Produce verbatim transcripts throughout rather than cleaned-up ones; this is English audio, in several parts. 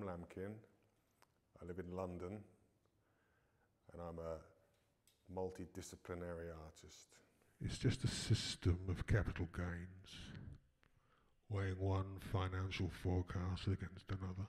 Lambkin. I live in London and I'm a multidisciplinary artist. It's just a system of capital gains, weighing one financial forecast against another.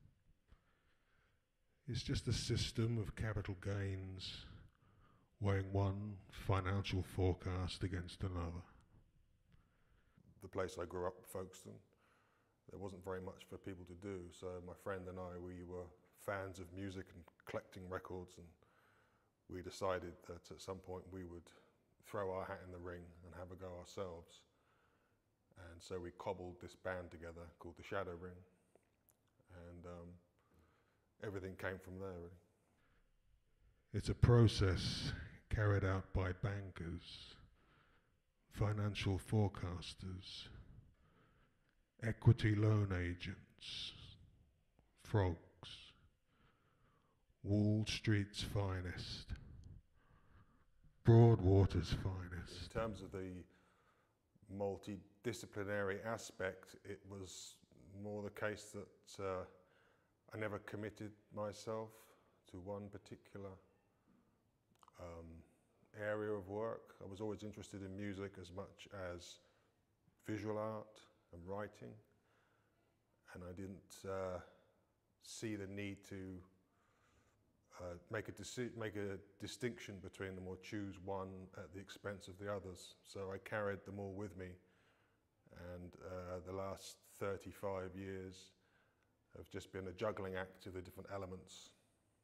It's just a system of capital gains, weighing one financial forecast against another. The place I grew up, Folkestone, there wasn't very much for people to do, so my friend and I, we were fans of music and collecting records, and we decided that at some point we would throw our hat in the ring and have a go ourselves. And so we cobbled this band together called the Shadow Ring, and um, everything came from there, really. It's a process carried out by bankers, financial forecasters, equity loan agents, frogs, Wall Street's finest, Broadwater's finest. In terms of the multidisciplinary aspect, it was more the case that uh, I never committed myself to one particular um, area of work. I was always interested in music as much as visual art and writing, and I didn't uh, see the need to uh, make, a make a distinction between them or choose one at the expense of the others. So I carried them all with me, and uh, the last thirty-five years have just been a juggling act of the different elements.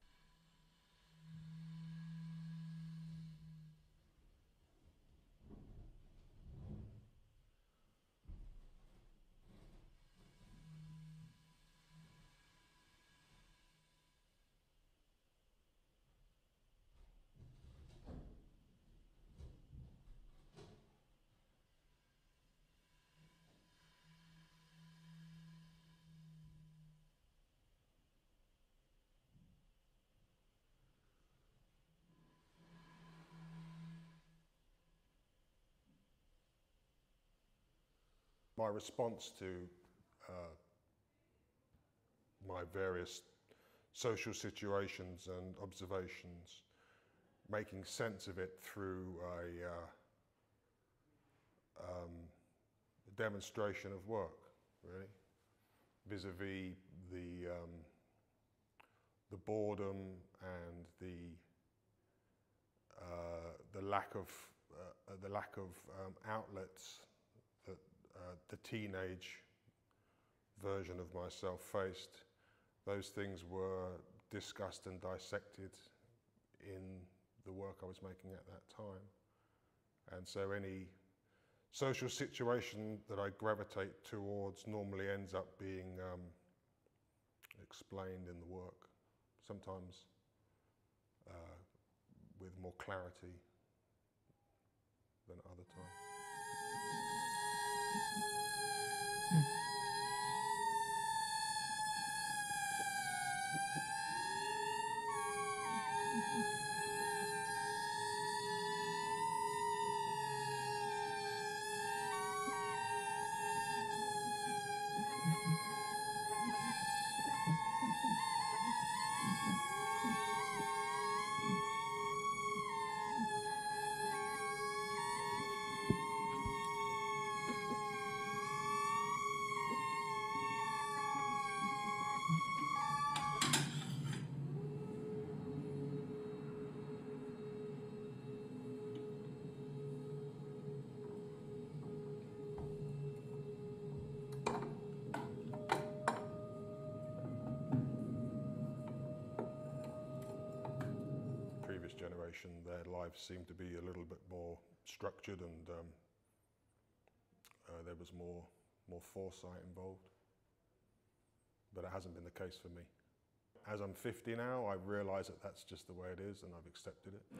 My response to uh, my various social situations and observations, making sense of it through a, uh, um, a demonstration of work, really, vis-a-vis the, um, the boredom and the, uh, the lack of, uh, the lack of um, outlets that Uh, the teenage version of myself faced. Those things were discussed and dissected in the work I was making at that time. And so any social situation that I gravitate towards normally ends up being um, explained in the work, sometimes uh, with more clarity than at other times. Previous generation, their lives seemed to be a little bit more structured, and um, uh, there was more, more foresight involved. But it hasn't been the case for me. As I'm fifty now, I realise that that's just the way it is, and I've accepted it.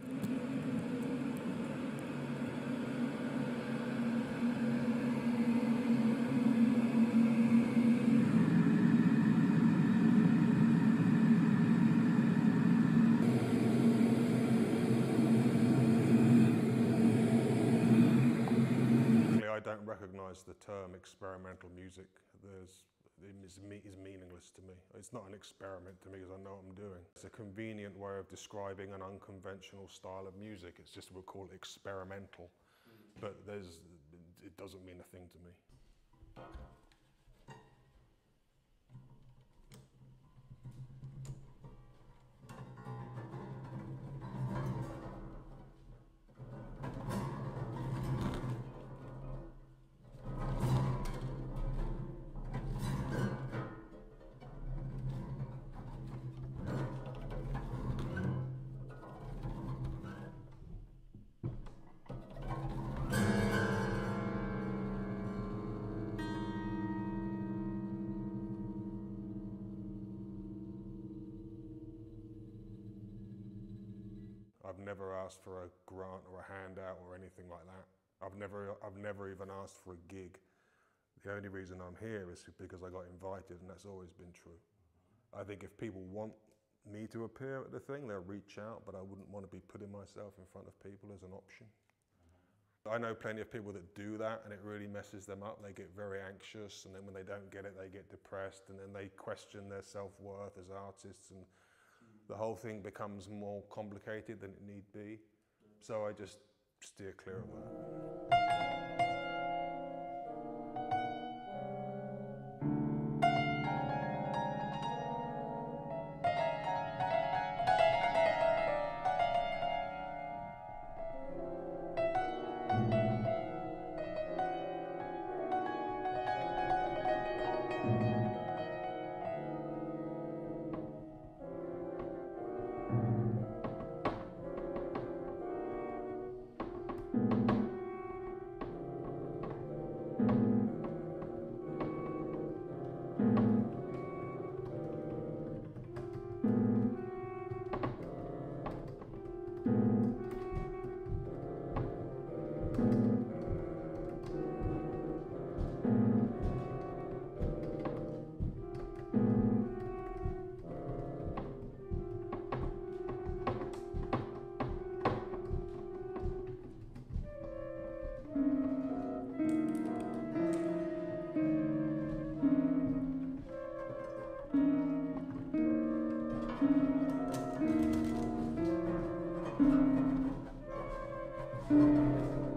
I don't recognise the term experimental music. There's is, me is meaningless to me. It's not an experiment to me because I know what I'm doing. It's a convenient way of describing an unconventional style of music. It's just, we'll call it experimental. Mm. But there's, it doesn't mean a thing to me. I've never asked for a grant or a handout or anything like that. I've never, I've never even asked for a gig. The only reason I'm here is because I got invited, and that's always been true. I think if people want me to appear at the thing, they'll reach out, but I wouldn't want to be putting myself in front of people as an option. I know plenty of people that do that, and it really messes them up. They get very anxious, and then when they don't get it, they get depressed, and then they question their self-worth as artists, and the whole thing becomes more complicated than it need be. So I just steer clear of that. Thank you.